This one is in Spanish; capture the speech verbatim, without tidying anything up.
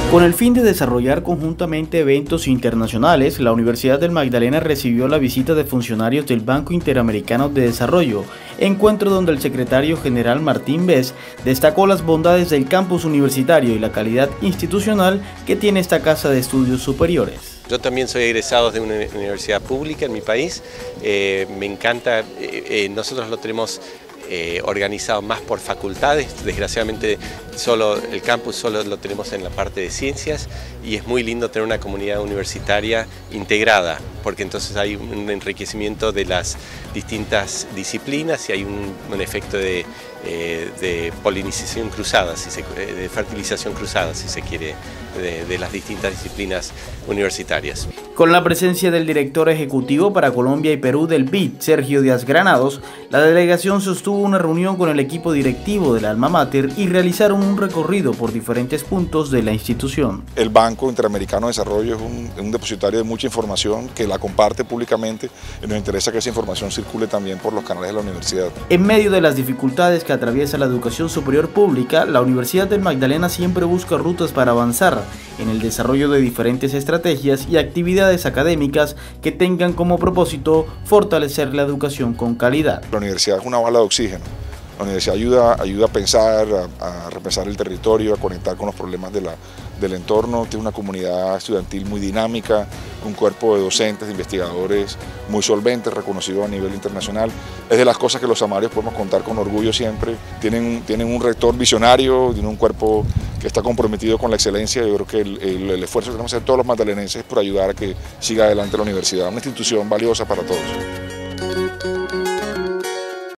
Con el fin de desarrollar conjuntamente eventos internacionales, la Universidad del Magdalena recibió la visita de funcionarios del Banco Interamericano de Desarrollo, encuentro donde el secretario general Martín Bes destacó las bondades del campus universitario y la calidad institucional que tiene esta casa de estudios superiores. Yo también soy egresado de una universidad pública en mi país, eh, me encanta, eh, eh, nosotros lo tenemos Eh, organizado más por facultades. Desgraciadamente solo el campus solo lo tenemos en la parte de ciencias y es muy lindo tener una comunidad universitaria integrada, porque entonces hay un enriquecimiento de las distintas disciplinas y hay un, un efecto de, eh, de polinización cruzada, si se, de fertilización cruzada, si se quiere, de, de las distintas disciplinas universitarias. Con la presencia del director ejecutivo para Colombia y Perú del B I D, Sergio Díaz Granados, la delegación sostuvo una reunión con el equipo directivo del Alma Mater y realizaron un recorrido por diferentes puntos de la institución. El Banco Interamericano de Desarrollo es un, un depositario de mucha información que la comparte públicamente y nos interesa que esa información circule también por los canales de la universidad. En medio de las dificultades que atraviesa la educación superior pública, la Universidad del Magdalena siempre busca rutas para avanzar en el desarrollo de diferentes estrategias y actividades académicas que tengan como propósito fortalecer la educación con calidad. La universidad es una bala de oxígeno. La universidad ayuda, ayuda a pensar, a, a repensar el territorio, a conectar con los problemas de la, del entorno. Tiene una comunidad estudiantil muy dinámica, un cuerpo de docentes, de investigadores muy solventes, reconocido a nivel internacional. Es de las cosas que los samarios podemos contar con orgullo siempre. Tienen, tienen un rector visionario, tienen un cuerpo que está comprometido con la excelencia. Yo creo que el, el, el esfuerzo que tenemos que hacer todos los magdalenenses por ayudar a que siga adelante la universidad, una institución valiosa para todos.